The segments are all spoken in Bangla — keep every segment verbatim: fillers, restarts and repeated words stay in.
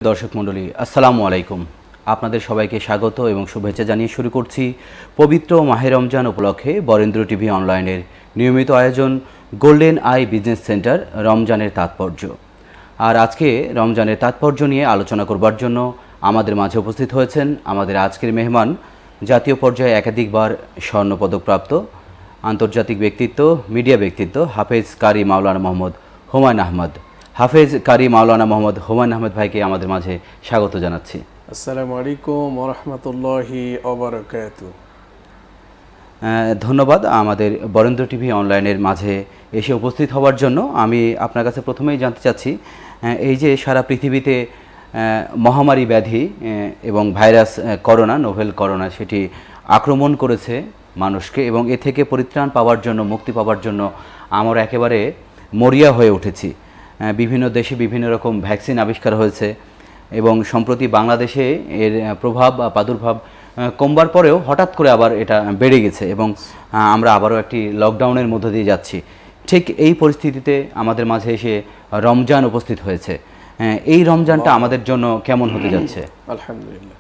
দর্শক মণ্ডলী আসসালামু আলাইকুম। আপনাদের সবাইকে স্বাগত এবং শুভেচ্ছা জানিয়ে শুরু করছি পবিত্র মাহে রমজান উপলক্ষে বরেন্দ্র টিভি অনলাইনের নিয়মিত আয়োজন গোল্ডেন আই বিজনেস সেন্টার রমজানের তাৎপর্য। আর আজকে রমজানের তাৎপর্য নিয়ে আলোচনা করবার জন্য আমাদের মাঝে উপস্থিত হয়েছেন আমাদের আজকের মেহমান, জাতীয় পর্যায়ে একাধিকবার স্বর্ণপদকপ্রাপ্ত আন্তর্জাতিক ব্যক্তিত্ব, মিডিয়া ব্যক্তিত্ব হাফেজ কারি মাওলানা মোহাম্মদ হুমায়ুন আহমদ। হাফেজ কারি মাওলানা মোহাম্মদ হুমায়ুন আহমদ ভাইকে আমাদের মাঝে স্বাগত জানাচ্ছি। আসসালামু আলাইকুম ওয়া রাহমাতুল্লাহি ওয়া বারাকাতুহু। ধন্যবাদ আমাদের বরেন্দ্র টিভি অনলাইনের মাঝে এসে উপস্থিত হওয়ার জন্য। আমি আপনার কাছে প্রথমেই জানতে চাচ্ছি, এই যে সারা পৃথিবীতে মহামারী ব্যাধি এবং ভাইরাস করোনা, নোভেল করোনা, সেটি আক্রমণ করেছে মানুষকে এবং এ থেকে পরিত্রাণ পাওয়ার জন্য, মুক্তি পাওয়ার জন্য আমরা একেবারে মরিয়া হয়ে উঠেছি। বিভিন্ন দেশে বিভিন্ন রকম ভ্যাকসিন আবিষ্কার হয়েছে এবং সম্প্রতি বাংলাদেশে এর প্রভাব বা প্রাদুর্ভাব কমবার পরেও হঠাৎ করে আবার এটা বেড়ে গেছে এবং আমরা আবারও একটি লকডাউনের মধ্য দিয়ে যাচ্ছি। ঠিক এই পরিস্থিতিতে আমাদের মাঝে এসে রমজান উপস্থিত হয়েছে। এই রমজানটা আমাদের জন্য কেমন হতে যাচ্ছে? আলহামদুলিল্লাহ।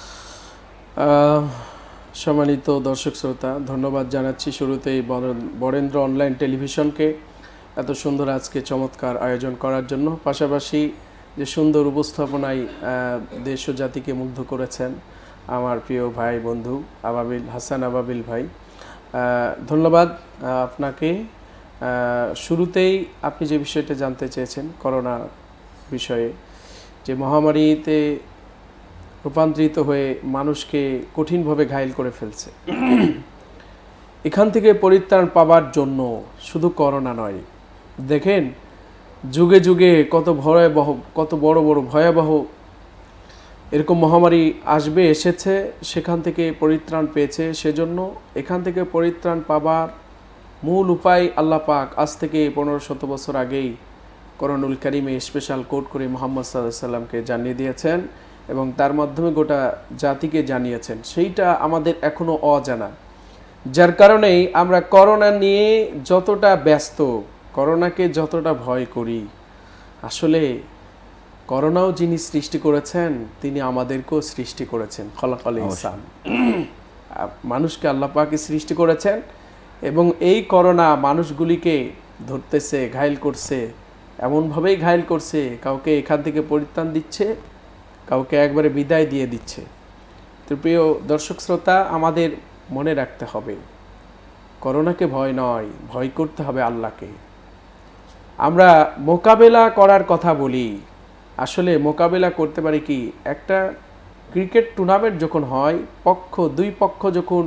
সম্মানিত দর্শক শ্রোতা, ধন্যবাদ জানাচ্ছি শুরুতেই বরেন্দ্র অনলাইন টেলিভিশনকে এত সুন্দর আজকে চমৎকার আয়োজন করার জন্য, পাশাপাশি যে সুন্দর উপস্থাপনায় দেশ ও জাতিকে মুগ্ধ করেছেন আমার প্রিয় ভাই বন্ধু আবাবিল হাসান আবাবিল ভাই, ধন্যবাদ আপনাকে। শুরুতেই আপনি যে বিষয়টা জানতে চেয়েছেন, করোনা বিষয়ে, যে মহামারীতে রূপান্তরিত হয়ে মানুষকে কঠিনভাবে ঘায়েল করে ফেলছে, এখান থেকে পরিত্রাণ পাবার জন্য শুধু করোনা নয়, দেখেন যুগে যুগে কত ভয়াবহ, কত বড় বড় ভয়াবহ এরকম মহামারী আসবে, এসেছে, সেখান থেকে পরিত্রাণ পেয়েছে। সেজন্য এখান থেকে পরিত্রাণ পাবার মূল উপায় আল্লাহ পাক আজ থেকে পনেরো শত বছর আগেই কোরআনুল কারিমে স্পেশাল কোড করে মুহাম্মদ সাল্লাল্লাহু আলাইহি সাল্লামকে জানিয়ে দিয়েছেন এবং তার মাধ্যমে গোটা জাতিকে জানিয়েছেন। সেইটা আমাদের এখনও অজানা, যার কারণেই আমরা করোনা নিয়ে যতটা ব্যস্ত, করোনাকে যতটা ভয় করি, আসলে করোনাও যিনি সৃষ্টি করেছেন তিনি আমাদেরকেও সৃষ্টি করেছেন। খলাকাল ইনসান, মানুষকে আল্লাহ পাকই সৃষ্টি করেছেন এবং এই করোনা মানুষগুলিকে ধরতেছে, ঘায়েল করছে, এমনভাবেই ঘায়েল করছে, কাউকে এখান থেকে পরিত্রাণ দিচ্ছে, কাউকে একবারে বিদায় দিয়ে দিচ্ছে। তো প্রিয় দর্শক শ্রোতা, আমাদের মনে রাখতে হবে করোনাকে ভয় নয়, ভয় করতে হবে আল্লাহকে। আমরা মোকাবেলা করার কথা বলি, আসলে মোকাবেলা করতে পারি কি, একটা ক্রিকেট টুর্নামেন্ট যখন হয়, পক্ষ দুই পক্ষ যখন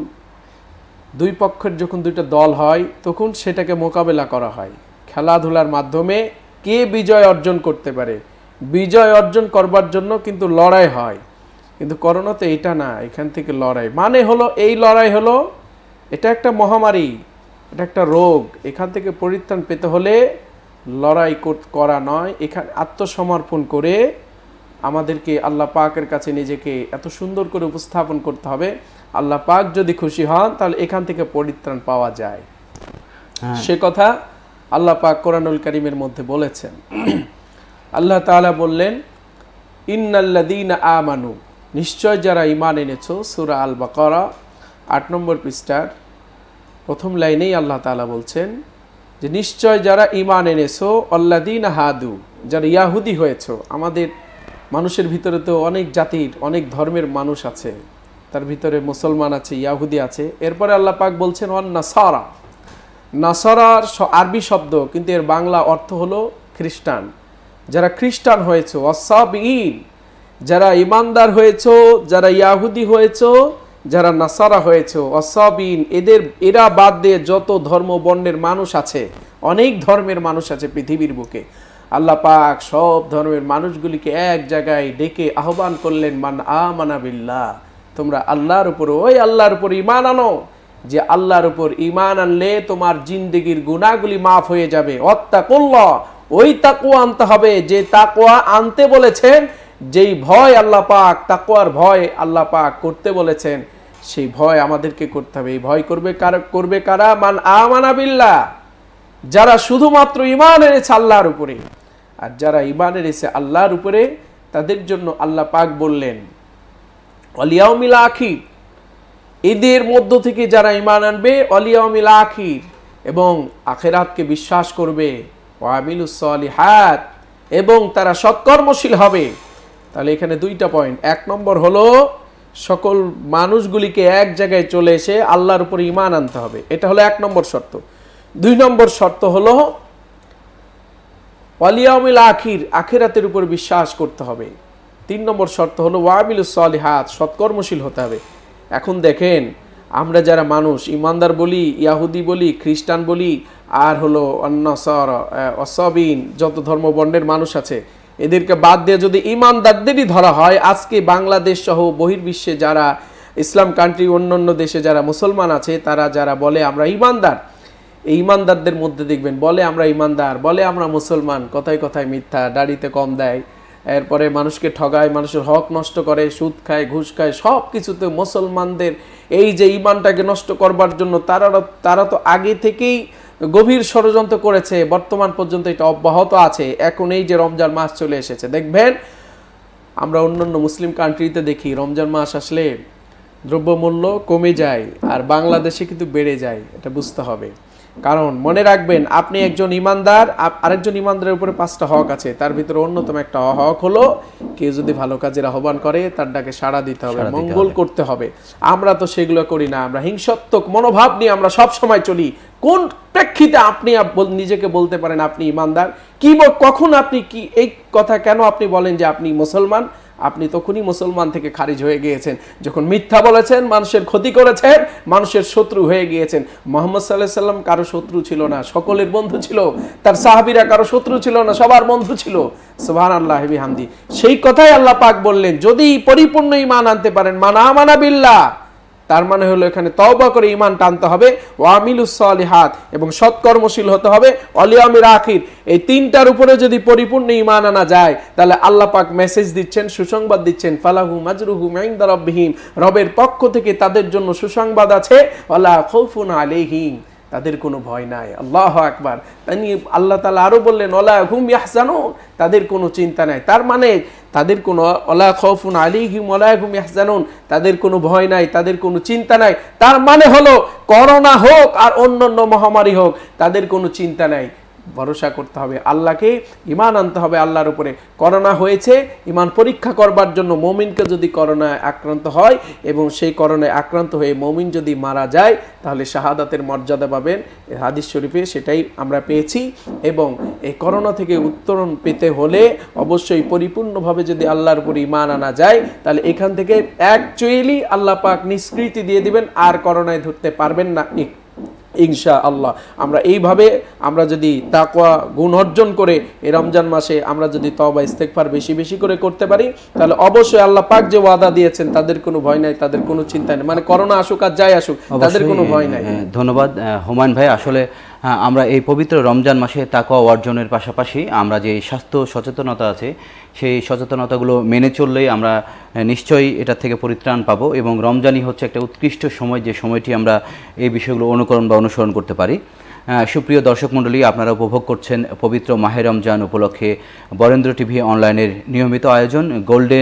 দুই পক্ষের যখন দুইটা দল হয়, তখন সেটাকে মোকাবেলা করা হয় খেলাধুলার মাধ্যমে। কে বিজয় অর্জন করতে পারে, বিজয় অর্জন করবার জন্য কিন্তু লড়াই হয়। কিন্তু করোনাতে এটা না, এখান থেকে লড়াই মানে হলো, এই লড়াই হলো, এটা একটা মহামারী, এটা একটা রোগ, এখান থেকে পরিত্রাণ পেতে হলে লড়াই করা নয়, এখানে আত্মসমর্পণ করে আমাদেরকে আল্লাহ পাকের কাছে নিজেকে এত সুন্দর করে উপস্থাপন করতে হবে। আল্লাহ পাক যদি খুশি হন তাহলে এখান থেকে পরিত্রাণ পাওয়া যায়। সে কথা আল্লাহ পাক কোরআনুল কারীমের মধ্যে বলেছেন। আল্লাহ তাআলা বললেন, ইন্নাল্লাযীনা আমানু, নিশ্চয় যারা ঈমান এনেছো। সূরা আল বাকারা আট নম্বর পৃষ্ঠার প্রথম লাইনেই আল্লাহ তাআলা বলছেন যে নিশ্চয় যারা ঈমান এনেছো, আল্লাযীনা হাদু, যারা ইয়াহুদি হয়েছো। আমাদের মানুষের ভিতরে তো অনেক জাতির, অনেক ধর্মের মানুষ আছে, তার ভিতরে মুসলমান আছে, ইয়াহুদি আছে। এরপরে আল্লাহ পাক বলছেন ওয়ান নাসারা, নাসারার আরবি শব্দ কিন্তু এর বাংলা অর্থ হলো খ্রিস্টান। যারা খ্রিস্টান হয়েছো, ওয়াসাবিঈন, যারা ঈমানদার হয়েছো, যারা ইয়াহুদি হয়েছো, যারা নাসারা হয়েছে, ওয়াসাবিন, এদের এরা বাদ দিয়ে যত ধর্ম বর্ণের মানুষ আছে, অনেক ধর্মের মানুষ আছে পৃথিবীর বুকে, আল্লাহ পাক সব ধর্মের মানুষগুলিকে এক জায়গায় ডেকে আহ্বান করলেন, মান আমানা বিল্লাহ, তোমরা আল্লাহর উপর, ওই আল্লাহর উপর ঈমান আনো, যে আল্লাহর উপর ঈমান আনলে তোমার জিন্দেগির গুনাহগুলি মাফ হয়ে যাবে। ওয়াত্তাকুল্লাহ, ওই তাকওয়া আনতে হবে যে তাকওয়া আনতে বলেছেন, যেই ভয় আল্লাহ পাক, তাকওয়ার ভয় আল্লাহ পাক করতে বলেছেন, সেই ভয় আমাদেরকে করতে হবে। এই ভয় করবে কারা? করবে কারা? মান আমানা বিল্লাহ, যারা শুধুমাত্র ঈমান এনেছে আল্লাহর উপরে। আর যারা ঈমান এনেছে আল্লাহর উপরে, তাদের জন্য আল্লাহ পাক বললেন ওয়াল ইয়াউমিল আখির, এদের মধ্য থেকে যারা ঈমান আনবে ওয়াল ইয়াউমিল আখির এবং আখিরাতকে বিশ্বাস করবে, ওয়া আমিলুস সলিহাত এবং তারা সৎকর্মশীল হবে। তাহলে এখানে দুইটা পয়েন্ট। এক নম্বর হলো সকল মানুষগুলিকে এক জায়গায় চলে এসে আল্লাহর উপর ঈমান আনতে হবে, এটা হলো এক নম্বর শর্ত। দুই নম্বর শর্ত হলো ওয়াল ইয়াউমিল আখির, আখিরাতের উপর বিশ্বাস করতে হবে। তিন নম্বর শর্ত হলো ওয়া আমিলুস সলিহাত, সৎকর্মশীল হতে হবে। এখন দেখেন আমরা যারা মানুষ ইমানদার বলি, ইয়াহুদি বলি, খ্রিস্টান বলি, আর হলো অন্যসর অসবিন, যত ধর্মবর্ণের মানুষ আছে, এদেরকে বাদ দিয়ে যদি ইমানদারদেরই ধরা হয়, আজকে বাংলাদেশ সহ বহির্বিশ্বে যারা ইসলাম কান্ট্রি অন্যান্য দেশে যারা মুসলমান আছে, তারা যারা বলে আমরা ইমানদার, এই ইমানদারদের মধ্যে দেখবেন বলে আমরা ইমানদার, বলে আমরা মুসলমান, কথায় কথায় মিথ্যা, দাড়িতে কম দেয়, এরপরে মানুষকে ঠগায়, মানুষের হক নষ্ট করে, সুদ খায়, ঘুষ খায়, সব কিছুতে মুসলমানদের এই যে ঈমানটাকে নষ্ট করবার জন্য তারা তারা তো আগে থেকেই গভীর ষড়যন্ত্র করেছে, বর্তমান পর্যন্ত এটা অব্যাহত আছে। এখন এই যে রমজান মাস চলে এসেছে, দেখবেন আমরা অন্যান্য মুসলিম কান্ট্রিতে দেখি রমজান মাস আসলে দ্রব্যমূল্য কমে যায় আর বাংলাদেশে কিন্তু বেড়ে যায়, এটা বুঝতে হবে। কারণ মনে রাখবেন, আপনি একজন ইমানদার, আরেকজন ইমানদারের উপরে পাঁচটা হক আছে, তার ভিতরে অন্যতম একটা হক হলো কেউ যদি ভালো কাজের আহ্বান করে তার ডাকে সাড়া দিতে হবে, মঙ্গল করতে হবে। আমরা তো সেগুলো করি না, আমরা হিংসাত্মক মনোভাব নিয়ে আমরা সব সময় চলি। কোন প্রেক্ষিতে আপনি নিজেকে বলতে পারেন আপনি ইমানদার? কি কখন আপনি কি এই কথা কেন আপনি বলেন যে আপনি মুসলমান? আপনি তখনই মুসলমান থেকে খারিজ হয়ে গিয়েছেন যখন মিথ্যা বলেছেন, মানুষের ক্ষতি করেছেন, মানুষের শত্রু হয়ে গিয়েছেন। মুহাম্মদ সাল্লাল্লাহু আলাইহি সাল্লাম কারো শত্রু ছিল না, সকলের বন্ধু ছিল। তার সাহাবীরা কারো শত্রু ছিল না, সবার বন্ধু ছিল। সুবহানাল্লাহি বিহামদি। সেই কথাই আল্লাহ পাক বললেন, যদি পরিপূর্ণ ঈমান আনতে পারেন, মান আমানা বিল্লাহ, তার মানে হলো এখানে তওবা করে ঈমান টানতে হবে, ওয়া আমিলুস সলিহাত এবং সৎকর্মশীল হতে হবে, ওয়াল ইয়াউমিল আখির। এই তিনটার উপরে যদি পরিপূর্ণ ঈমান আনা যায়, তাহলে আল্লাহ পাক মেসেজ দিচ্ছেন, সুসংবাদ দিচ্ছেন, ফালাহুম আজরুহুম ইনদা রাব্বিহিম, রবের পক্ষ থেকে তাদের জন্য সুসংবাদ আছে, ওয়ালা খাউফুন আলাইহিম, তাদের কোনো ভয় নাই। আল্লাহু আকবার। তাই আল্লাহ তাআলা আরো বললেন ওয়ালা হুম ইয়াহজানুন, তাদের কোনো চিন্তা নাই। তার মানে তাদের কোনো ওয়ালা খাউফুন আলাইহিম ওয়ালা হুম ইয়াহজানুন, তাদের কোনো ভয় নাই, তাদের কোনো চিন্তা নাই। তার মানে হলো করোনা হোক আর অন্যান্য মহামারী হোক, তাদের কোনো চিন্তা নাই। ভরসা করতে হবে আল্লাহকে, ঈমান আনতে হবে আল্লাহর উপরে। করোনা হয়েছে ঈমান পরীক্ষা করবার জন্য। মুমিনকে যদি করোনায় আক্রান্ত হয় এবং সেই করোনায় আক্রান্ত হয়ে মুমিন যদি মারা যায়, তাহলে শাহাদাতের মর্যাদা পাবেন। হাদিস শরীফে সেটাই আমরা পেয়েছি। এবং এই করোনা থেকে উত্তরণ পেতে হলে অবশ্যই পরিপূর্ণভাবে যদি আল্লাহর উপর ঈমান আনা যায়, তাহলে এখান থেকে অ্যাকচুয়ালি আল্লাহ পাক নিষ্কৃতি দিয়ে দিবেন, আর করোনায় ধরতে পারবেন না ইনশাআল্লাহ। আমরা এইভাবে আমরা যদি তাকওয়া গুণ অর্জন করে এই রমজান মাসে আমরা যদি তওবা ইস্তেগফার বেশি বেশি করে করতে পারি, তাহলে অবশ্যই আল্লাহ পাক যে ওয়াদা দিয়েছেন তাদের কোনো ভয় নাই, তাদের কোনো চিন্তা নেই। মানে করোনা আসুক আর যাই আসুক, তাদের কোনো ভয় নাই। ধন্যবাদ হুমায়ুন ভাই। আসলে আমরা এই পবিত্র রমজান মাসে তাকওয়া অর্জনের পাশাপাশি আমরা যে স্বাস্থ্য সচেতনতা আছে, সেই সচেতনতাগুলো মেনে চললেই আমরা নিশ্চয়ই এটা থেকে পরিত্রাণ পাবো। এবং রমজানই হচ্ছে একটা উৎকৃষ্ট সময়, যে সময়টি আমরা এই বিষয়গুলো অনুকরণ বা অনুসরণ করতে পারি। সুপ্রিয় দর্শক মণ্ডলী, আপনারা উপভোগ করছেন পবিত্র মাহে রমজান উপলক্ষে বরেন্দ্র টিভি অনলাইনের নিয়মিত আয়োজন golden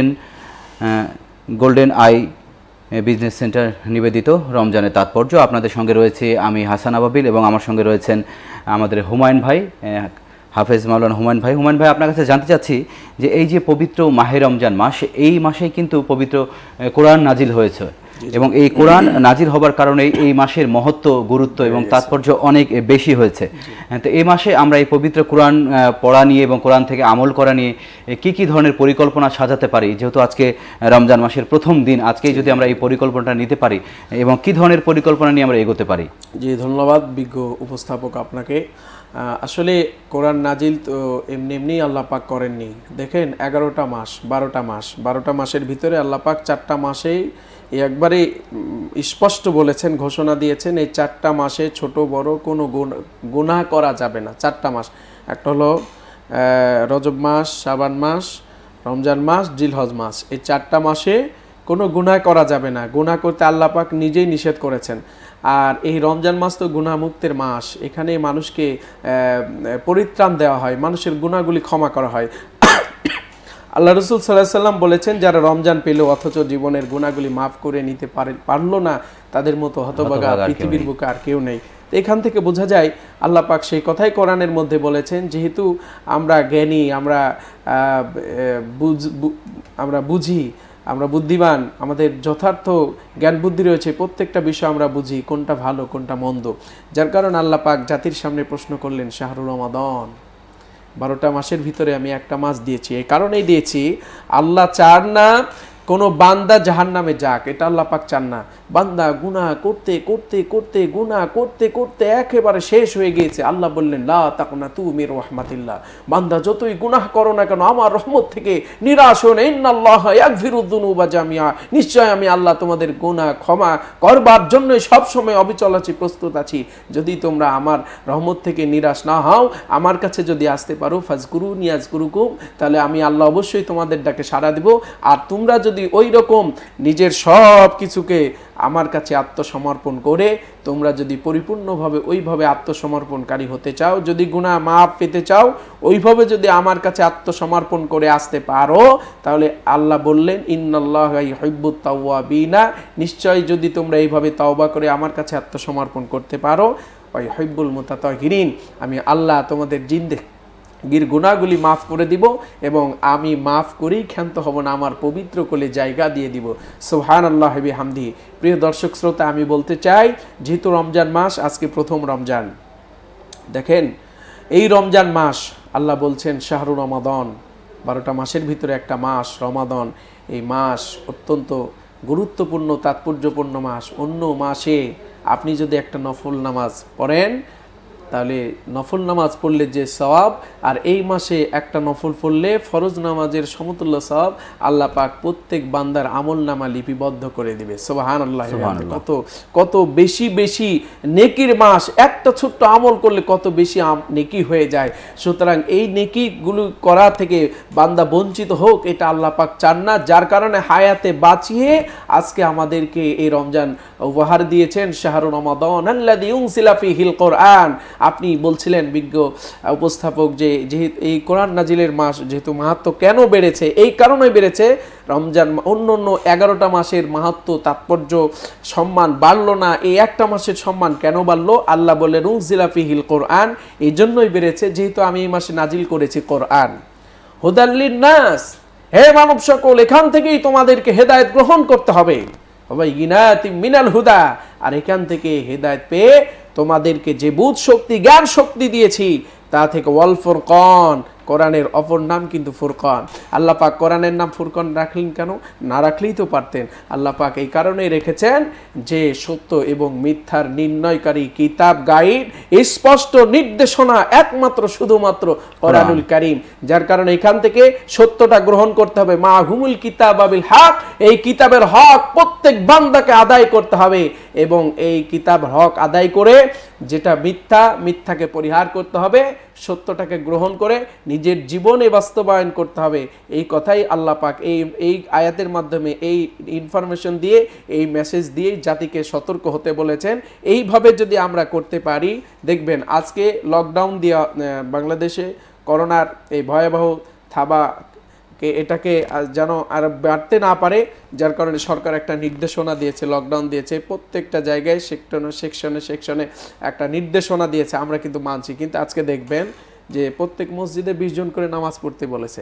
golden eye business centre নিবেদিত রমজানের তাৎপর্য। আপনাদের সঙ্গে রয়েছে আমি হাসান আবাবিল এবং আমার সঙ্গে রয়েছেন আমাদের হুমায়ুন ভাই, হাফেজ মাওলানা হুমায়ুন ভাই। হুমায়ুন ভাই, আপনার কাছে জানতে চাচ্ছি যে এই যে পবিত্র মাহে রমজান মাস, এই মাসেই কিন্তু পবিত্র কোরআন নাজিল হয়েছে এবং এই কোরআন নাজিল হবার কারণে এই মাসের মহত্ব, গুরুত্ব এবং তাৎপর্য অনেক বেশি হয়েছে। তো এই মাসে আমরা এই পবিত্র কোরআন পড়া নিয়ে এবং কোরআন থেকে আমল করা নিয়ে কি কি ধরনের পরিকল্পনা সাজাতে পারি, যেহেতু আজকে রমজান মাসের প্রথম দিন, আজকেই যদি আমরা এই পরিকল্পনাটা নিতে পারি এবং কি ধরনের পরিকল্পনা নিয়ে আমরা এগোতে পারি? জি, ধন্যবাদ বিজ্ঞ উপস্থাপক আপনাকে। আসলে কোরআন নাজিল তো এমনি এমনি আল্লাহ পাক করেননি। দেখেন এগারোটা মাস, বারোটা মাস, বারোটা মাসের ভিতরে আল্লাহ পাক চারটা মাসেই একবারে স্পষ্ট বলেছেন, ঘোষণা দিয়েছেন, এই চারটা মাসে ছোট বড় কোনো গুনাহ করা যাবে না। চারটা মাস, একটা হলো রজব মাস, শাবান মাস, রমজান মাস, জিলহজ মাস। এই চারটা মাসে কোনো গুনাহ করা যাবে না। গুনাহ করতে আল্লাহ পাক নিজেই নিষেধ করেছেন। আর এই রমজান মাস তো গুনাহ মুক্তের মাস, এখানে মানুষকে পরিত্রাণ দেওয়া হয়, মানুষের গুনাহগুলি ক্ষমা করা হয়। আল্লাহ রসুল সাল্লাল্লাহু আলাইহি সাল্লাম বলেছেন, যারা রমজান পেল অথচ জীবনের গুনাহগুলি মাফ করে নিতে পারে পারলো না, তাদের মতো হতভাগা পৃথিবীর বুকে আর কেউ নেই। তো এখান থেকে বোঝা যায় আল্লাহ পাক সেই কথাই কোরআনের মধ্যে বলেছেন, যেহেতু আমরা জ্ঞানী, আমরা আমরা বুঝি, আমরা বুদ্ধিমান, আমাদের যথার্থ জ্ঞান বুদ্ধি রয়েছে, প্রত্যেকটা বিষয় আমরা বুঝি কোনটা ভালো কোনটা মন্দ। যার কারণে আল্লাহ পাক জাতির সামনে প্রশ্ন করলেন, শাহরুর রমাদান, বারোটা মাসের ভিতরে আমি একটা মাস দিয়েছি। এই কারণেই দিয়েছি, আল্লাহ চান না কোনো বান্দা জাহান্নামে যাক, এটা আল্লাহ পাক চান না। বান্দা গুনাহ করতে করতে করতে গুনাহ করতে করতে একেবারে শেষ হয়ে গিয়েছে। আল্লাহ বললেন, লা তাকনাতু মির রাহমাতিল্লাহ, বান্দা যতই গুনাহ করো না কেন আমার রহমত থেকে নিরাশ হও না। ইন্নাল্লাহা ইয়াগফিরুয যুনুবা জামিআ, নিশ্চয় আমি আল্লাহ তোমাদের গুনাহ ক্ষমা করবার জন্য সব সময় অবিচল আছি, প্রস্তুত আছি। যদি তোমরা আমার রহমত থেকে নিরাশ না হও, আমার কাছে যদি আসতে পারো, ফাজকুরুনি আযকুরুকুম, তাহলে আমি আল্লাহ অবশ্যই তোমাদের ডাকে সাড়া দেব। আর তোমরা যদি ওই রকম নিজের সব কিছুকে আমার কাছে আত্মসমর্পণ করে তোমরা যদি পরিপূর্ণভাবে ওইভাবে আত্মসমর্পণকারী হতে চাও, যদি গুনাহ মাফ পেতে চাও, ওইভাবে যদি আমার কাছে আত্মসমর্পণ করে আসতে পারো, তাহলে আল্লাহ বললেন, ইন্নাল্লাহা ইউহিব্বুত তাওয়াবিনা, নিশ্চয় যদি তোমরা এইভাবে তওবা করে আমার কাছে আত্মসমর্পণ করতে পারো, ওয়া ইউহিব্বুল মুতাতাহিরিন, আমি আল্লাহ তোমাদের জিন্দেগি গির গুনাহগুলি মাফ করে দিব এবং আমি মাফ করেই ক্ষান্ত হব না, আমার পবিত্র কোলে জায়গা দিয়ে দিব। সুবহানাল্লাহ ওয়া বিহামদিহি। প্রিয় দর্শক শ্রোতা, আমি বলতে চাই, যেহেতু রমজান মাস, আজকে প্রথম রমজান, দেখেন এই রমজান মাস আল্লাহ বলছেন শাহরুর রমাদান, বারোটা মাসের ভিতরে একটা মাস রমাদান। এই মাস অত্যন্ত গুরুত্বপূর্ণ তাৎপর্যপূর্ণ মাস। অন্য মাসে আপনি যদি একটা নফল নামাজ পড়েন, তাহলে নফল নামাজ পড়লে যে সওয়াব, আর এই মাসে একটা নফল পড়লে ফরজ নামাজের সমতুল্য সওয়াব আল্লাহ পাক প্রত্যেক বান্দার আমল নামা লিপিবদ্ধ করে দিবে। সুবহানাল্লাহ। কত কত বেশি বেশি নেকির মাস, একটা ছোট্ট আমল করলে কত বেশি নেকি হয়ে যায়। সুতরাং এই নেকিগুলো করা থেকে বান্দা বঞ্চিত হোক, এটা আল্লাহ পাক চান না। যার কারণে হায়াতে বাঁচিয়ে আজকে আমাদেরকে এই রমজান উপহার দিয়েছেন। শাহরুর রমাদান আল্লাযী উনজিলা ফীহিল কুরআন। আপনি বলছিলেন বিজ্ঞ উপস্থাপক যে যেহেতু এই কোরআন নাজিলের মাস, যেহেতু মাহাত্ম্য কেন বেড়েছে, এই কারণে বেড়েছে, রমজান অন্য অন্য এগারোটা মাসের মাহাত্ম্য তাৎপর্য সম্মান বাড়লো না, এই একটা মাসের সম্মান কেন বাড়লো? আল্লাহ বলে উনজিলা ফীহিল কুরআন, এই জন্যই বেড়েছে যেহেতু আমি এই মাসে নাজিল করেছি কোরআন। হুদাল লিন্নাস, হে মানব সকল, এখান থেকেই তোমাদেরকে হেদায়েত গ্রহণ করতে হবে। ওয়াবাইয়িনাতিম মিনাল হুদা, আর এখান থেকে হেদায়েত পেয়ে তোমাদেরকে যে বুঝ শক্তি জ্ঞান শক্তি দিয়েছি তা থেকে ওয়াল ফুরকান, কোরআনের অপর নাম কিন্তু ফুরকান। আল্লাহ পাক কোরআনের নাম ফুরকান রাখলেন কেন? না রাখলেই তো পারতেন। আল্লাহ পাক এই কারণেই রেখেছেন যে সত্য এবং মিথ্যার নির্ণয়কারী কিতাব, গাইড, স্পষ্ট নির্দেশনা একমাত্র শুধুমাত্র কোরআনুল কারীম। যার কারণে এখান থেকে সত্যটা গ্রহণ করতে হবে। মা হুমুল কিতাব আবিল হক, এই কিতাবের হক প্রত্যেক বান্দাকে আদায় করতে হবে এবং এই কিতাব হক আদায় করে যেটা মিথ্যা, মিথ্যাকে পরিহার করতে হবে, সত্যটাকে গ্রহণ করে নিজের জীবনে বাস্তবায়ন করতে হবে। এই কথাই আল্লাহ পাক এই এই আয়াতের মাধ্যমে, এই ইনফরমেশন দিয়ে, এই মেসেজ দিয়ে জাতিকে সতর্ক হতে বলেছেন। এইভাবে যদি আমরা করতে পারি, দেখবেন আজকে লকডাউন দিয়ে বাংলাদেশে করোনার এই ভয়াবহ থাবা কে এটাকে যেন আর বাড়তে না পারে, যার কারণে সরকার একটা নির্দেশনা দিয়েছে, লকডাউন দিয়েছে, প্রত্যেকটা জায়গায় সেকশনে সেকশনে সেকশনে একটা নির্দেশনা দিয়েছে। আমরা কিন্তু মানছি, কিন্তু আজকে দেখবেন যে প্রত্যেক মসজিদে বিশ জন করে নামাজ পড়তে বলেছে।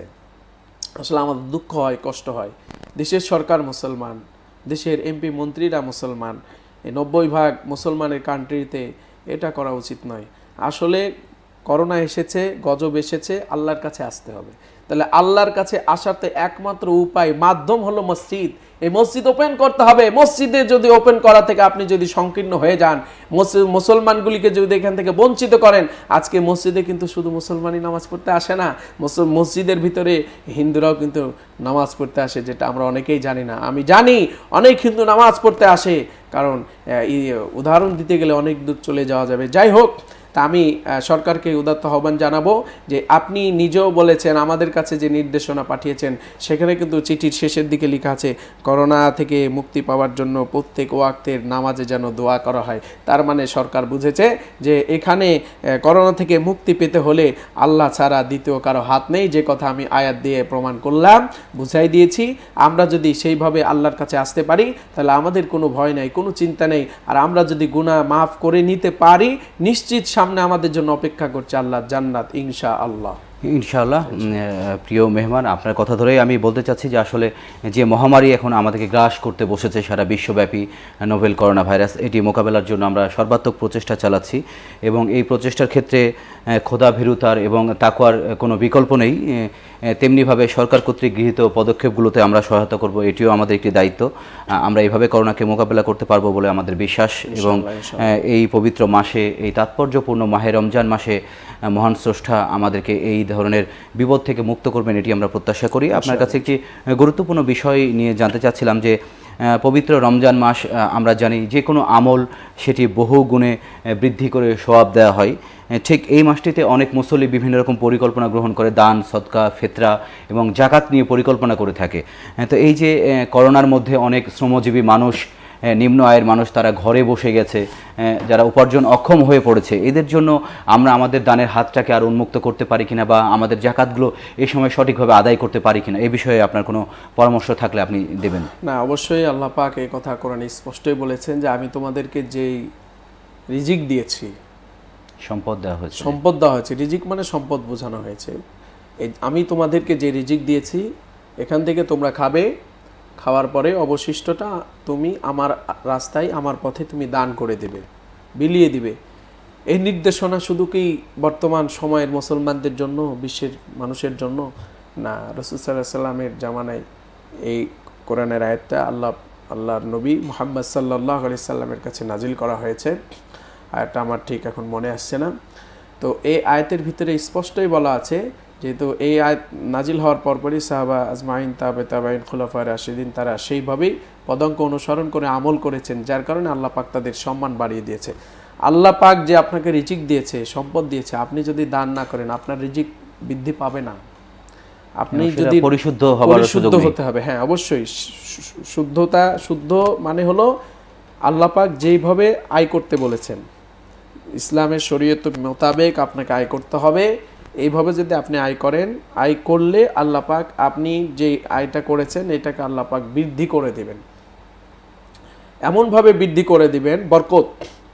আসলে আমাদের দুঃখ হয়, কষ্ট হয়। দেশের সরকার মুসলমান, দেশের এমপি মন্ত্রীরা মুসলমান, এই নব্বই ভাগ মুসলমানের কান্ট্রিতে এটা করা উচিত নয়। আসলে করোনা এসেছে, গজব এসেছে, আল্লাহর কাছে আসতে হবে। তাহলে আল্লাহর কাছে আসাতে একমাত্র উপায়, মাধ্যম হলো মসজিদ। এই মসজিদ ওপেন করতে হবে। মসজিদে যদি ওপেন করা থেকে আপনি যদি সংকীর্ণ হয়ে যান, মুসলমানগুলিকে যদি এখান থেকে বঞ্চিত করেন, আজকে মসজিদে কিন্তু শুধু মুসলমানই নামাজ পড়তে আসে না, মসজিদের ভিতরে হিন্দুরাও কিন্তু নামাজ পড়তে আসে, যেটা আমরা অনেকেই জানি না। আমি জানি অনেক হিন্দু নামাজ পড়তে আসে, কারণ উদাহরণ দিতে গেলে অনেক দূর চলে যাওয়া যাবে। যাই হোক, তা আমি সরকারকে উদাত্ত আহ্বান জানাবো যে আপনি নিজেও বলেছেন আমাদের কাছে যে নির্দেশনা পাঠিয়েছেন সেখানে কিন্তু চিঠির শেষের দিকে লেখা আছে করোনা থেকে মুক্তি পাওয়ার জন্য প্রত্যেক ওয়াক্তের নামাজে যেন দোয়া করা হয়। তার মানে সরকার বুঝেছে যে এখানে করোনা থেকে মুক্তি পেতে হলে আল্লাহ ছাড়া দ্বিতীয় কারো হাত নেই, যে কথা আমি আয়াত দিয়ে প্রমাণ করলাম, বুঝাই দিয়েছি। আমরা যদি সেইভাবে আল্লাহর কাছে আসতে পারি তাহলে আমাদের কোনো ভয় নাই, কোনো চিন্তা নেই। আর আমরা যদি গুনাহ মাফ করে নিতে পারি নিশ্চিত সামনে আমাদের জন্য অপেক্ষা করছে আল্লাহর জান্নাত ইনশাআল্লাহ। ইনশাআল্লাহ। প্রিয় মেহমান, আপনার কথা ধরেই আমি বলতে চাচ্ছি যে আসলে যে মহামারী এখন আমাদেরকে গ্রাস করতে বসেছে সারা বিশ্বব্যাপী, নোভেল করোনা ভাইরাস, এটি মোকাবেলার জন্য আমরা সর্বাত্মক প্রচেষ্টা চালাচ্ছি এবং এই প্রচেষ্টার ক্ষেত্রে খোদা ভীরুতার এবং তাকওয়ার কোনো বিকল্প নেই। তেমনিভাবে সরকার কর্তৃক গৃহীত পদক্ষেপগুলোতে আমরা সহায়তা করব, এটিও আমাদের একটি দায়িত্ব। আমরা এইভাবে করোনাকে মোকাবেলা করতে পারবো বলে আমাদের বিশ্বাস এবং এই পবিত্র মাসে, এই তাৎপর্যপূর্ণ মাহে রমজান মাসে মহান স্রষ্টা আমাদেরকে এই ধরনের বিপদ থেকে মুক্ত করবেন, এটি আমরা প্রত্যাশা করি। আপনার কাছে একটি গুরুত্বপূর্ণ বিষয় নিয়ে জানতে চাচ্ছিলাম যে পবিত্র রমজান মাস, আমরা জানি যে কোনো আমল সেটি বহু গুণে বৃদ্ধি করে সওয়াব দেওয়া হয়। ঠিক এই মাসটিতে অনেক মুসল্লি বিভিন্ন রকম পরিকল্পনা গ্রহণ করে, দান, সদকা, ফিতরা এবং জাকাত নিয়ে পরিকল্পনা করে থাকে। তো এই যে করোনার মধ্যে অনেক শ্রমজীবী মানুষ, নিম্ন আয়ের মানুষ, তারা ঘরে বসে গেছে, যারা উপার্জন অক্ষম হয়ে পড়েছে, এদের জন্য আমরা আমাদের দানের হাতটাকে আর উন্মুক্ত করতে পারি কিনা বা আমাদের জাকাতগুলো এই সময় সঠিকভাবে আদায় করতে পারি কিনা, এই বিষয়ে আপনার কোনো পরামর্শ থাকলে আপনি দেবেন। না, অবশ্যই আল্লাহ পাক এই কথা কোরআনে স্পষ্টই বলেছেন যে আমি তোমাদেরকে যেই রিজিক দিয়েছি, সম্পদ দেওয়া হয়েছে, সম্পদ দেওয়া হয়েছে, রিজিক মানে সম্পদ বোঝানো হয়েছে। আমি তোমাদেরকে যে রিজিক দিয়েছি এখান থেকে তোমরা খাবে, খাওয়ার পরে অবশিষ্টটা তুমি আমার রাস্তায়, আমার পথে তুমি দান করে দেবে, বিলিয়ে দিবে। এই নির্দেশনা শুধু কি বর্তমান সময়ের মুসলমানদের জন্য, বিশ্বের মানুষের জন্য না, রাসূল সাল্লাল্লাহু আলাইহি সাল্লামের জামানায় এই কোরআনের আয়াতটা আল্লাহ আল্লাহর নবী মুহাম্মদ সাল্লাল্লাহু আলাইহি সাল্লামের কাছে নাজিল করা হয়েছে। আয়াতটা আমার ঠিক এখন মনে আসছে না। তো এই আয়াতের ভিতরে স্পষ্টই বলা আছে, যেহেতু এই আয়াত নাজিল হওয়ার পরপরই সাহাবা আজমাইন, তাবে তাবাইন, খুলাফায়ে রাশিদিন তারা সেইভাবেই পদাঙ্ক অনুসরণ করে আমল করেছেন, যার কারণে আল্লাহ পাক তাদের সম্মান বাড়িয়ে দিয়েছে। আল্লাহ পাক যে আপনাকে রিজিক দিয়েছে, সম্পদ দিয়েছে, আপনি যদি দান না করেন আপনার রিজিক বৃদ্ধি পাবে না। আপনি যদি পরিশুদ্ধ হবার সুযোগ হতে হবে। হ্যাঁ, অবশ্যই শুদ্ধতা, শুদ্ধ মানে হলো আল্লাহ পাক যেইভাবে আয় করতে বলেছেন, ইসলামের শরীয়ত মোতাবেক আপনাকে আয় করতে হবে। এইভাবে যদি আপনি আয় করেন, আয় করলে আল্লাহ পাক আপনি যে আয়টা করেছেন এটাকে আল্লাহ পাক বৃদ্ধি করে দিবেন, এমনভাবে বৃদ্ধি করে দিবেন বরকত।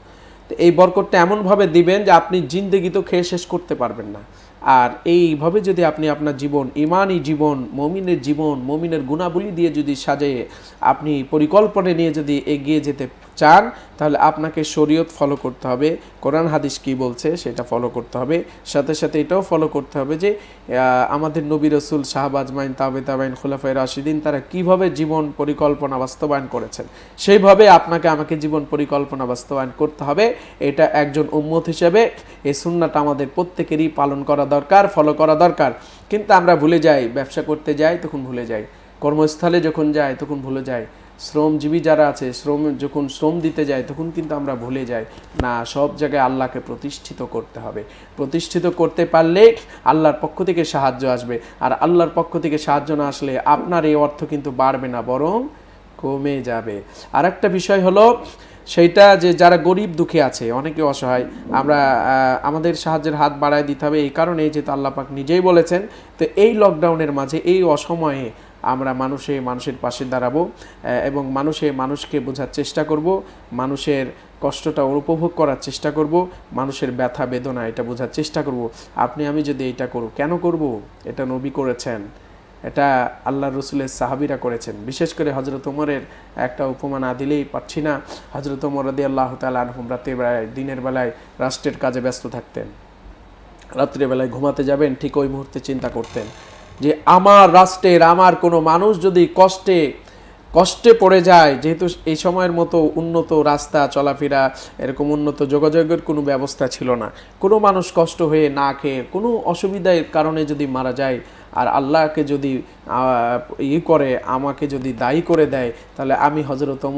এই বরকতটা এমনভাবে দিবেন যে আপনি জিন্দেগি তো খেয়ে শেষ করতে পারবেন না। আর এইভাবে যদি আপনি আপনার জীবন, ইমানি জীবন, মমিনের জীবন, মমিনের গুণাবলী দিয়ে যদি সাজিয়ে আপনি পরিকল্পনা নিয়ে যদি এগিয়ে যেতে চান, তাহলে আপনাকে শরীয়ত ফলো করতে হবে, কোরআন হাদিস কি বলছে সেটা ফলো করতে হবে। সাথে সাথে এটাও ফলো করতে হবে যে আমাদের নবী রাসূল, সাহাবা আজমাইন, তাবে তাবাইন, খুলাফায়ে রাশিদিন তারা কিভাবে জীবন পরিকল্পনা বাস্তবায়ন করেছেন, সেইভাবে আপনাকে আমাকে জীবন পরিকল্পনা বাস্তবায়ন করতে হবে। এটা একজন উম্মত হিসেবে এই সুন্নাহটা আমাদের প্রত্যেকেরই পালন করা দরকার, ফলো করা দরকার। কিন্তু আমরা ভুলে যাই, ব্যবসা করতে যাই তখন ভুলে যাই, কর্মস্থলে যখন যাই তখন ভুলে যাই, শ্রমজীবী যারা আছে শ্রম যখন শ্রম দিতে যায় তখন কিন্তু আমরা ভুলে যাই না, সব জায়গায় আল্লাহকে প্রতিষ্ঠিত করতে হবে। প্রতিষ্ঠিত করতে পারলে আল্লাহর পক্ষ থেকে সাহায্য আসবে, আর আল্লাহর পক্ষ থেকে সাহায্য না আসলে আপনার এই অর্থ কিন্তু বাড়বে না, বরং কমে যাবে। আর একটা বিষয় হলো সেইটা যে যারা গরিব দুঃখী আছে, অনেকে অসহায়, আমরা আমাদের সাহায্যের হাত বাড়ায় দিতে হবে। এই কারণে যেহেতু আল্লাহ পাক নিজেই বলেছেন, তো এই লকডাউনের মাঝে, এই অসময়ে আমরা মানুষে মানুষের পাশে দাঁড়াবো এবং মানুষে মানুষকে বোঝার চেষ্টা করব, মানুষের কষ্টটা উপভোগ করার চেষ্টা করব, মানুষের ব্যথা বেদনা এটা বোঝার চেষ্টা করব। আপনি আমি যদি এটা করব, কেন করব? এটা নবী করেছেন, এটা আল্লাহ রসুলের সাহাবিরা করেছেন। বিশেষ করে হজরত ওমরের একটা উপমা না দিলেই পারছি না। হজরত ওমর রাদিয়াল্লাহু তাআলা আনহু রাতের বেলায়, দিনের বেলায় রাষ্ট্রের কাজে ব্যস্ত থাকতেন, রাত্রিবেলায় ঘুমাতে যাবেন ঠিক ওই মুহূর্তে চিন্তা করতেন যে আমার রাষ্ট্রের, আমার কোনো মানুষ যদি কষ্টে কষ্টে পড়ে যায়, যেহেতু এই সময়ের মতো উন্নত রাস্তা চলাফেরা, এরকম উন্নত যোগাযোগের কোনো ব্যবস্থা ছিল না, কোনো মানুষ কষ্ট হয়ে না খেয়ে কোনো অসুবিধার কারণে যদি মারা যায় আর আল্লাহকে যদি ই করে, আমাকে যদি দায়ী করে দেয়, তাহলে আমি হযরত ওমর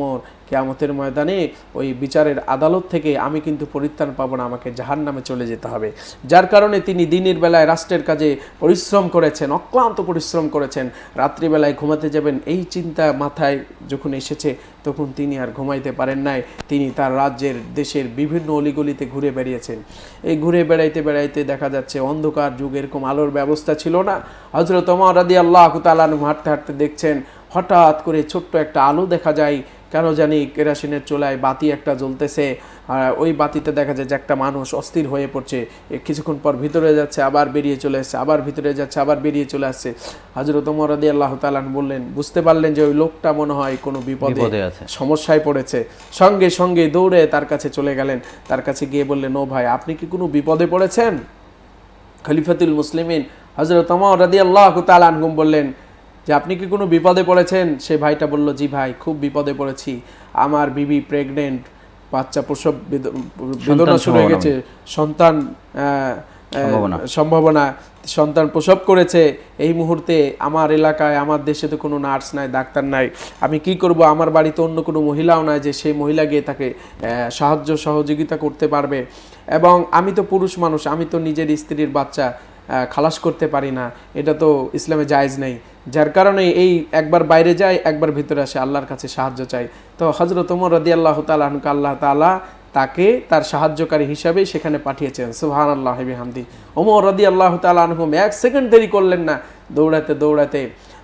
কিয়ামতের ময়দানে ওই বিচারের আদালত থেকে আমি কিন্তু পরিত্রাণ পাবো না, আমাকে জাহান্নামে চলে যেতে হবে। যার কারণে তিনি দিনের বেলায় রাষ্ট্রের কাজে পরিশ্রম করেছেন, অক্লান্ত পরিশ্রম করেছেন, রাত্রিবেলায় ঘুমাতে যাবেন এই চিন্তা মাথায় যখন এসেছে তখন তিনি আর ঘুমাইতে পারেন নাই। তিনি তার রাজ্যের দেশের বিভিন্ন অলিগলিতে ঘুরে বেরিয়েছেন। এই ঘুরে বেড়াইতে বেড়াইতে দেখা যাচ্ছে অন্ধকার যুগ, এরকম আলোর ব্যবস্থা ছিল না। হযরত ওমর রাদিয়াল্লাহু তাআলা আনহু হাঁটতে হাঁটতে দেখছেন হঠাৎ করে ছোট্ট একটা আলো দেখা যায়, কেন জানি কেরোসিনের চুলায় বাতি একটা জ্বলতেছে, ওই বাতিতে দেখা যায় যে একটা মানুষ অস্থির হয়ে পড়ছে, কিছুক্ষণ পর ভিতরে যাচ্ছে আবার বেরিয়ে চলে আসছে, আবার ভিতরে যাচ্ছে আবার বেরিয়ে চলে আসছে। হযরত ওমর রাদিয়াল্লাহু তাআলা বললেন, বুঝতে পারলেন যে ওই লোকটা মনে হয় কোনো বিপদে আছে, সমস্যায় পড়েছে। সঙ্গে সঙ্গে দৌড়ে তার কাছে চলে গেলেন, তার কাছে গিয়ে বললেন, ও ভাই আপনি কি কোনো বিপদে পড়েছেন? খলিফাতুল মুসলিমিন হযরত ওমর রাদিয়াল্লাহু তাআলা আনহু বললেন যে আপনি কি কোনো বিপদে পড়েছেন? সে ভাইটা বলল, জি ভাই খুব বিপদে পড়েছি, আমার বিবি প্রেগনেন্ট, বাচ্চা প্রসব বেদনা শুরু হয়ে গেছে, সন্তান সম্ভাবনা, সন্তান প্রসব করেছে। এই মুহূর্তে আমার এলাকায় আমার দেশে তো কোনো নার্স নাই, ডাক্তার নাই, আমি কি করব? আমার বাড়িতে অন্য কোনো মহিলাও নাই যে সেই মহিলা গিয়ে তাকে সাহায্য সহযোগিতা করতে পারবে, এবং আমি তো পুরুষ মানুষ, আমি তো নিজের স্ত্রীর বাচ্চা খালাস করতে পারি না, এটা তো ইসলামে জায়েজ নেই। যার কারণে এই একবার বাইরে যায় একবার ভিতরে আসে, আল্লাহর কাছে সাহায্য চাই। তো হযরত ওমর রাদিয়াল্লাহু তাআলা আনহু আল্লাহ তাআলা তাকে তার সাহায্যকারী হিসাবে সেখানে পাঠিয়েছেন। সুবহানাল্লাহি ওয়া বিহামদি। ওমর রাদিয়াল্লাহু তাআলা আনহু এক সেকেন্ড দেরি করলেন না, দৌড়াতে দৌড়াতে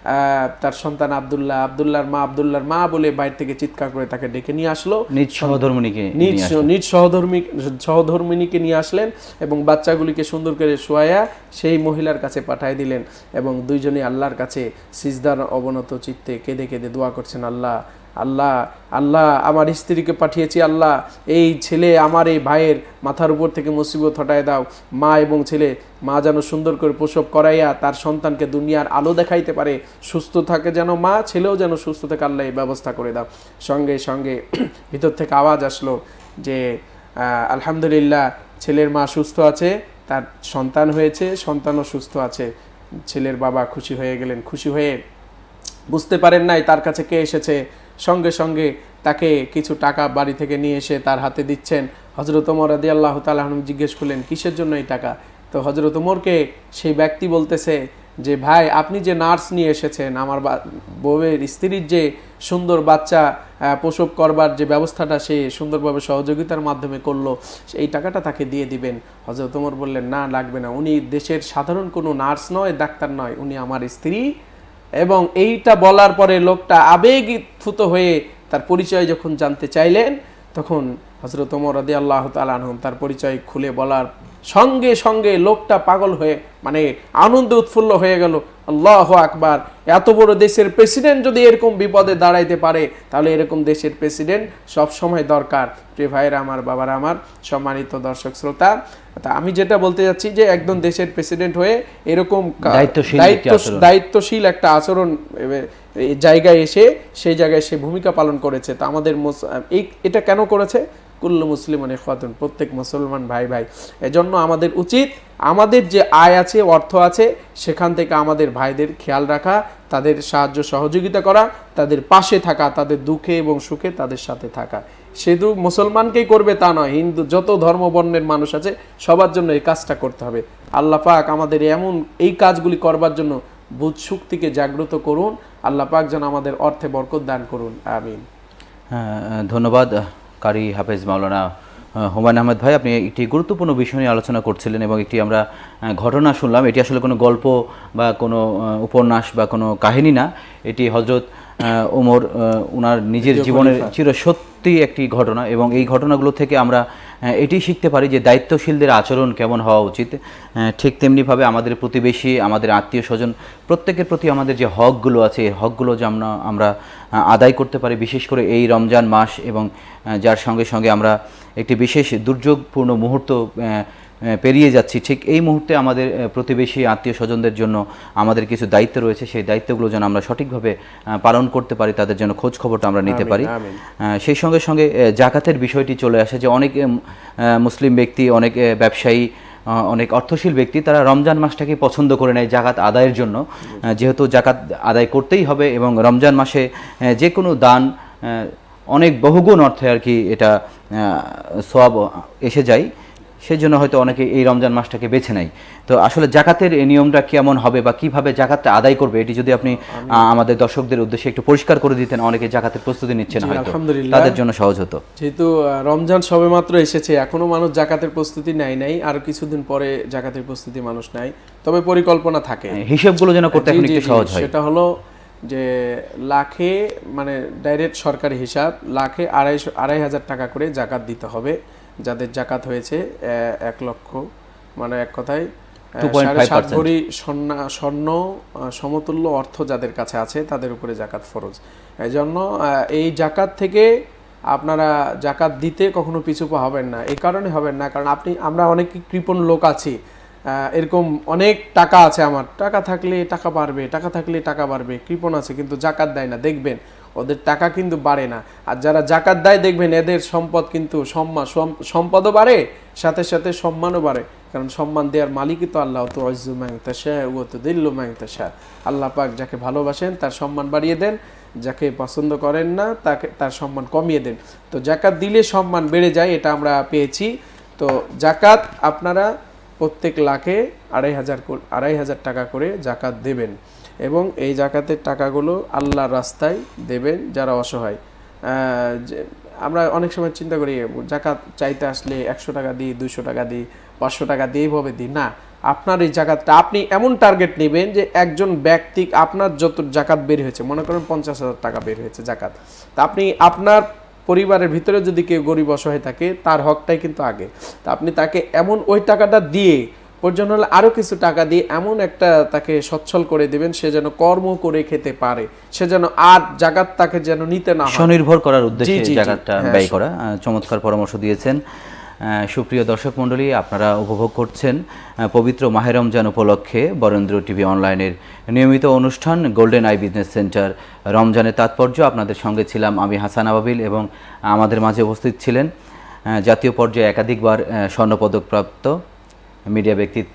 তার সন্তান আব্দুল্লাহ, আব্দুল্লাহর মা, আব্দুল্লাহর মা বলে বাইরে থেকে চিৎকার করে তাকে ডেকে নিয়ে আসলো, নিজ সহধর্মিণীকে নিজ নিজ সহধর্মী সহধর্মিণীকে নিয়ে আসলেন এবং বাচ্চাগুলিকে সুন্দর করে শোয়ায়া সেই মহিলার কাছে পাঠিয়ে দিলেন, এবং দুইজনে আল্লাহর কাছে সিজদার অবনত চিত্তে কেঁদে কেঁদে দোয়া করছেন, আল্লাহ আল্লাহ আল্লাহ আমার স্ত্রীকে পাঠিয়েছি, আল্লাহ এই ছেলে আমার এই ভাইয়ের মাথার উপর থেকে মুসিবত হটায় দাও, মা এবং ছেলে, মা যেন সুন্দর করে প্রসব করাইয়া তার সন্তানকে দুনিয়ার আলো দেখাইতে পারে, সুস্থ থাকে যেন মা, ছেলেও যেন সুস্থ থাকে, আল্লাহ এই ব্যবস্থা করে দাও। সঙ্গে সঙ্গে ভিতর থেকে আওয়াজ আসলো যে আলহামদুলিল্লাহ ছেলের মা সুস্থ আছে, তার সন্তান হয়েছে, সন্তানও সুস্থ আছে। ছেলের বাবা খুশি হয়ে গেলেন, খুশি হয়ে বুঝতে পারেন নাই তার কাছে কে এসেছে, সঙ্গে সঙ্গে তাকে কিছু টাকা বাড়ি থেকে নিয়ে এসে তার হাতে দিচ্ছেন। হযরত ওমর রাদিয়াল্লাহু তাআলা আনহু জিজ্ঞেস করলেন, কিসের জন্য এই টাকা? তো হযরত ওমরকে সেই ব্যক্তি বলতেছে যে ভাই আপনি যে নার্স নিয়ে এসেছেন, আমার বউয়ের স্ত্রীর যে সুন্দর বাচ্চা প্রসব করবার যে ব্যবস্থাটা সে সুন্দরভাবে সহযোগিতার মাধ্যমে করলো, এই টাকাটা তাকে দিয়ে দিবেন। হযরত ওমর বললেন, না লাগবে না, উনি দেশের সাধারণ কোনো নার্স নয়, ডাক্তার নয়, উনি আমার স্ত্রী। এবং এইটা বলার পরে লোকটা আবেগীভূত হয়ে তার পরিচয় যখন জানতে চাইলেন, তখন হযরত ওমর রাদিয়াল্লাহু তাআলা আনহু তার পরিচয় খুলে বলার সঙ্গে সঙ্গে লোকটা পাগল হয়ে মানে আনন্দে উৎফুল্ল হয়ে গেল। আল্লাহু আকবার, এত বড় দেশের প্রেসিডেন্ট যদি এরকম বিপদে দাঁড়াইতে পারে, তাহলে এরকম দেশের প্রেসিডেন্ট সব সময় দরকার। প্রিয় ভাইরা আমার, বাবারা আমার, সম্মানিত দর্শক শ্রোতা, তা আমি যেটা বলতে যাচ্ছি যে একদম দেশের প্রেসিডেন্ট হয়ে এরকম দায়িত্বশীল একটা আচরণ জায়গায় এসে সেই জায়গায় সে ভূমিকা পালন করেছে। তা আমাদের এই এটা কেন করেছে? কুল্লু মুসলিমান ইখওয়াতুন, প্রত্যেক মুসলমান ভাই ভাই। এজন্য আমাদের উচিত আমাদের যে আয় আছে, অর্থ আছে, সেখান থেকে আমাদের ভাইদের খেয়াল রাখা, তাদের সাহায্য সহযোগিতা করা, তাদের পাশে থাকা, তাদের দুঃখে এবং সুখে তাদের সাথে থাকা। শুধু মুসলমানকেই করবে তা নয়, হিন্দু যত ধর্ম বর্ণের মানুষ আছে সবার জন্য এই কাজটা করতে হবে। আল্লাহ পাক আমাদের এমন এই কাজগুলি করবার জন্য বুঝ শক্তিকে জাগ্রত করুন। আল্লাহ পাক যেন আমাদের অর্থে বরকত দান করুন, আমিন। ধন্যবাদ কারি হাফেজ মাওলানা হুমায়ুন আহমেদ ভাই, আপনি একটি গুরুত্বপূর্ণ বিষয় নিয়ে আলোচনা করছিলেন এবং একটি আমরা ঘটনা শুনলাম। এটি আসলে কোনো গল্প বা কোনো উপন্যাস বা কোনো কাহিনী না, এটি হযরত ওমর ওনার নিজের জীবনের চিরসত্যি একটি ঘটনা, এবং এই ঘটনাগুলো থেকে আমরা এটি শিখতে পারি যে দায়িত্বশীলদের আচরণ কেমন হওয়া উচিত। ঠিক তেমনিভাবে আমাদের প্রতিবেশী, আমাদের আত্মীয় স্বজন, প্রত্যেকের প্রতি আমাদের যে হকগুলো আছে, এই হকগুলো যেন আমরা আদায় করতে পারি, বিশেষ করে এই রমজান মাস, এবং যার সঙ্গে সঙ্গে আমরা একটি বিশেষ দুর্যোগপূর্ণ মুহূর্ত পেরিয়ে যাচ্ছি। ঠিক এই মুহূর্তে আমাদের প্রতিবেশী আত্মীয় স্বজনদের জন্য আমাদের কিছু দায়িত্ব রয়েছে, সেই দায়িত্বগুলো যেন আমরা সঠিকভাবে পালন করতে পারি, তাদের জন্য খোঁজ খবরটা আমরা নিতে পারি। সেই সঙ্গে সঙ্গে জাকাতের বিষয়টি চলে আসে যে অনেক মুসলিম ব্যক্তি, অনেক ব্যবসায়ী, অনেক অর্থশীল ব্যক্তি তারা রমজান মাসটাকে পছন্দ করে নেয় জাকাত আদায়ের জন্য, যেহেতু জাকাত আদায় করতেই হবে এবং রমজান মাসে যে কোনো দান অনেক বহুগুণ অর্থে আর কি এটা সওয়াব এসে যায়, সেই জন্য হয়তো অনেকে এই রমজান মাসটাকে বেছে নেয়। তো আসলে জাকাতের এই নিয়মটা কেমন হবে বা কিভাবে জাকাতটা আদায় করবে, এটি যদি আপনি আমাদের দর্শকদের উদ্দেশ্যে একটু পরিষ্কার করে দিতেন, অনেকে জাকাতের প্রস্তুতি নিচ্ছেন হয়তো, তাদের জন্য সহজ হতো। যেহেতু রমজান সবেমাত্র এসেছে, এখনো মানুষ জাকাতের প্রস্তুতি নেয় নাই, আর কিছুদিন পরে জাকাতের প্রস্তুতি মানুষ নেয়, তবে পরিকল্পনা থাকে, হিসাবগুলো যেন করতে এখন একটু সহজ হয়। সেটা হলো যে লাখে মানে ডাইরেক্ট সরকারি হিসাব, লাখে আড়াইশো আড়াই হাজার টাকা করে জাকাত দিতে হবে। যাদের জাকাত হয়েছে এক লক্ষ, মানে এক কথায় সাড়ে সাত ভরি স্বর্ণ স্বর্ণ সমতুল্য অর্থ যাদের কাছে আছে তাদের উপরে জাকাত ফরজ। এই জন্য এই জাকাত থেকে আপনারা জাকাত দিতে কখনো পিছু পা হবেন না। এই কারণে হবেন না কারণ আপনি আমরা অনেক কৃপণ লোক আছি, এরকম অনেক টাকা আছে, আমার টাকা থাকলে টাকা বাড়বে, টাকা থাকলে টাকা বাড়বে, কৃপণ আছে কিন্তু জাকাত দেয় না, দেখবেন ওদের টাকা কিন্তু বাড়ে না। আর যারা জাকাত দেয় দেখবেন এদের সম্পদ কিন্তু সম্মান সম্পদও বাড়ে, সাথে সাথে সম্মানও বাড়ে, কারণ সম্মান দেওয়ার মালিকই তো আল্লাহ। তো আইজু মাংতাশা ও তো দিল্লু মাংতাশা, আল্লাহ পাক যাকে ভালোবাসেন তার সম্মান বাড়িয়ে দেন, যাকে পছন্দ করেন না তাকে তার সম্মান কমিয়ে দেন। তো জাকাত দিলে সম্মান বেড়ে যায়, এটা আমরা পেয়েছি। তো জাকাত আপনারা প্রত্যেক লাখে আড়াই হাজার আড়াই হাজার টাকা করে জাকাত দেবেন, এবং এই জাকাতের টাকাগুলো আল্লাহর রাস্তায় দেবেন যারা অসহায়। আমরা অনেক সময় চিন্তা করি জাকাত চাইতে আসলে একশো টাকা দিই, দুইশো টাকা দিই, পাঁচশো টাকা দিই, এইভাবে দিই না। আপনার এই জাকাতটা আপনি এমন টার্গেট নেবেন যে একজন ব্যক্তি আপনার যত জাকাত বের হয়েছে, মনে করেন পঞ্চাশ হাজার টাকা বের হয়েছে জাকাত, তা আপনি আপনার পরিবারের ভিতরে যদি কেউ গরিব অসহায় থাকে তার হকটাই কিন্তু আগে, তা আপনি তাকে এমন ওই টাকাটা দিয়ে পর্যন্ত হলে আরও কিছু টাকা দিয়ে এমন একটা তাকে সচ্ছল করে দিবেন, সে যেন কর্ম করে খেতে পারে, সে যেন আর জাকাত তাকে যেন নিতে না হয়, স্বনির্ভর করার উদ্দেশ্যে জাকাতটা ব্যয় করা। চমৎকার পরামর্শ দিয়েছেন। সুপ্রিয় দর্শক মণ্ডলী, আপনারা উপভোগ করছেন পবিত্র মাহে রমজান উপলক্ষে বরেন্দ্র টিভি অনলাইনের নিয়মিত অনুষ্ঠান গোল্ডেন আই বিজনেস সেন্টার রমজানের তাৎপর্য। আপনাদের সঙ্গে ছিলাম আমি হাসান আবাবিল, এবং আমাদের মাঝে উপস্থিত ছিলেন জাতীয় পর্যায়ে একাধিকবার স্বর্ণপদকপ্রাপ্ত মিডিয়া ব্যক্তিত্ব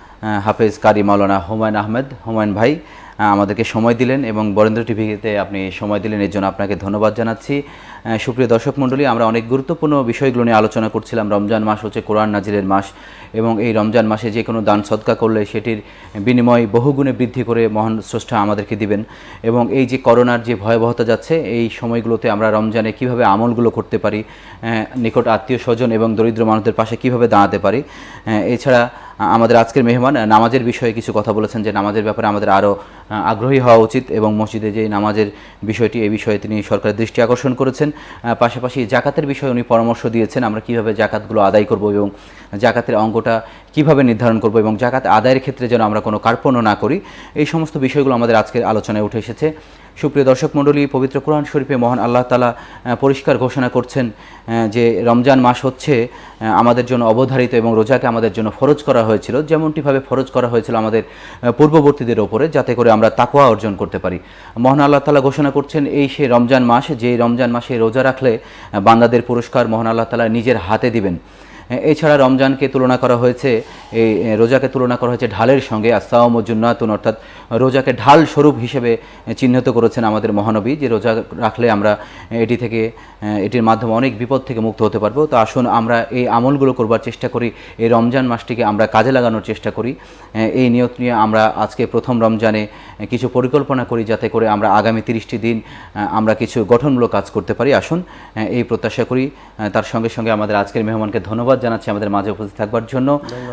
হাফেজ কারি মাওলানা হুমায়ুন আহমেদ। হুমায়ুন ভাই আমাদেরকে সময় দিলেন এবং বরেন্দ্র টিভিতে আপনি সময় দিলেন, এর জন্য আপনাকে ধন্যবাদ জানাচ্ছি। সুপ্রিয় দর্শক মণ্ডলী, আমরা অনেক গুরুত্বপূর্ণ বিষয়গুলো নিয়ে আলোচনা করছিলাম। রমজান মাস হচ্ছে কোরআন নাজিলের মাস, এবং এই রমজান মাসে যে কোনো দান সদকা করলে সেটির বিনিময় বহুগুণে বৃদ্ধি করে মহান স্রষ্টা আমাদেরকে দিবেন। এবং এই যে করোনার যে ভয়াবহতা যাচ্ছে, এই সময়গুলোতে আমরা রমজানে কিভাবে আমলগুলো করতে পারি, নিকট আত্মীয় স্বজন এবং দরিদ্র মানুষদের পাশে কিভাবে দাঁড়াতে পারি। এছাড়া আমাদের আজকের মেহমান নামাজের বিষয়ে কিছু কথা বলেছেন, যে নামাজের ব্যাপারে আমাদের আরও আগ্রহী হওয়া উচিত, এবং মসজিদে যে নামাজের বিষয়টি, এই বিষয়ে তিনি সরকারের দৃষ্টি আকর্ষণ করেছেন। পাশাপাশি জাকাতের বিষয়ে উনি পরামর্শ দিয়েছেন, আমরা কিভাবে জাকাতগুলো আদায় করব এবং জাকাতের অঙ্কটা কিভাবে নির্ধারণ করব, এবং জাকাত আদায়ের ক্ষেত্রে যেন আমরা কোনো কার্পণ্য না করি। এই সমস্ত বিষয়গুলো আমাদের আজকের আলোচনায় উঠে এসেছে। সুপ্রিয় দর্শক মণ্ডলী, পবিত্র কোরআন শরীফে মহান আল্লাহ তাআলা পরিষ্কার ঘোষণা করছেন যে রমজান মাস হচ্ছে আমাদের জন্য অবধারিত, এবং রোজাকে আমাদের জন্য ফরজ করা হয়েছিল, যেমনটিভাবে ফরজ করা হয়েছিল আমাদের পূর্ববর্তীদের ওপরে, যাতে করে আমরা তাকওয়া অর্জন করতে পারি। মহান আল্লাহ তাআলা ঘোষণা করছেন এই সে রমজান মাস, যে রমজান মাসে রোজা রাখলে বান্দাদের পুরস্কার মহান আল্লাহ তাআলা নিজের হাতে দিবেন। এছাড়া রমজানকে তুলনা করা হয়েছে, এই রোজাকে তুলনা করা হয়েছে ঢালের সঙ্গে, আসসাওমু জুন্নাতুন, অর্থাৎ রোজাকে ঢাল স্বরূপ হিসেবে চিহ্নিত করেছেন আমাদের মহানবী, যে রোজা রাখলে আমরা এটি থেকে এটির মাধ্যমে অনেক বিপদ থেকে মুক্ত হতে পারবো। তো আসুন আমরা এই আমলগুলো করবার চেষ্টা করি, এই রমজান মাসটিকে আমরা কাজে লাগানোর চেষ্টা করি। এই নিয়ত নিয়ে আমরা আজকে প্রথম রমজানে কিছু পরিকল্পনা করি, যাতে করে আমরা আগামী তিরিশটি দিন আমরা কিছু গঠনমূলক কাজ করতে পারি। আসুন এই প্রত্যাশা করি। তার সঙ্গে সঙ্গে আমাদের আজকের মেহমানকে ধন্যবাদ জানাচ্ছি আমাদের মাঝে উপস্থিত থাকবার জন্য।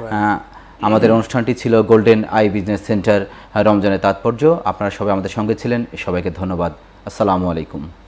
আমাদের অনুষ্ঠানটি ছিল গোল্ডেন আই বিজনেস সেন্টার রমজানের তাৎপর্য। আপনারা সবাই আমাদের সঙ্গে ছিলেন, সবাইকে ধন্যবাদ। আসসালামু আলাইকুম।